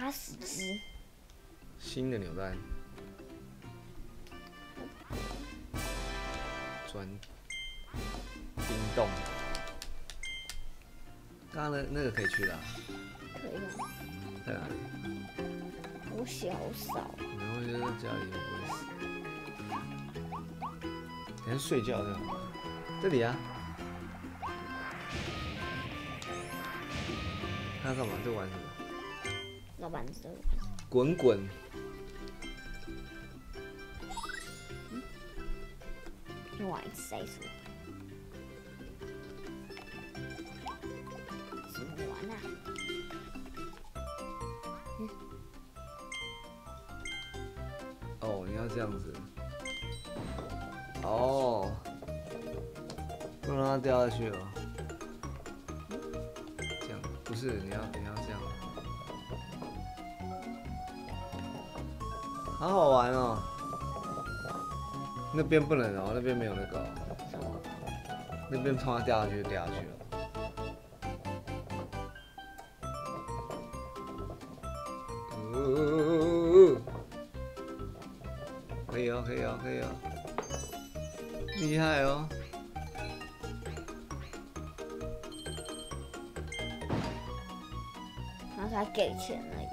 80只。 新的扭蛋，钻冰洞。刚刚那个可以去的、啊， 可以吗？ 在哪里？ 我血好少。 没关系，在家里又不会死。等下睡觉就好。这里啊。他干嘛？在玩什么？ 老板知道。 滚滚。 用完一次再说。怎么玩啊？ 哦，你要这样子。哦，不能让它掉下去哦。这样不是你要这样。好好玩哦。那边不能哦，那边没有那个、哦。那边冲它掉下去就掉下去了。可以哦，可以哦，可以哦，厉害哦！ 然后才给钱而已。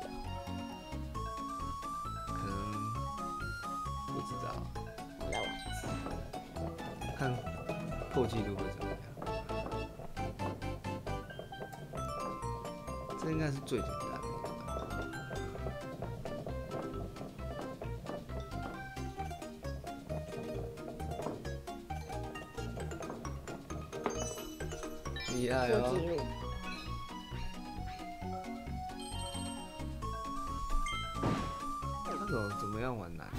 可能不知道， 我再玩一次， 看破纪录会怎么样。这应该是最简单的。厉害哦！ 破纪录。 他怎么样玩难？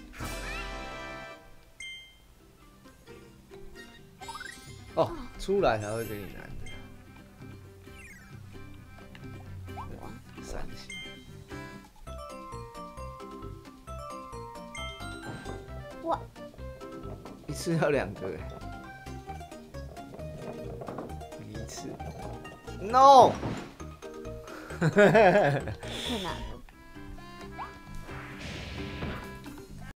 哦，出来才会给你难的。3星。 哇！ 一次要2个哎。一次 ，no 。 太难了。